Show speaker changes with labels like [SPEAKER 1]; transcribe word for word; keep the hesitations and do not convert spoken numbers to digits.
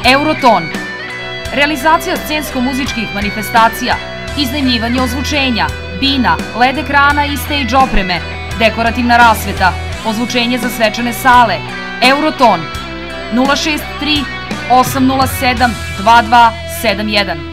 [SPEAKER 1] Euroton. Realizacija scensko-muzičkih manifestacija, iznajmljivanje ozvučenja, bina, led ekrana i stage opreme, dekorativna rasveta, ozvučenje za svečane sale. Euroton. nula šest tri osam nula sedam dva dva sedam jedan.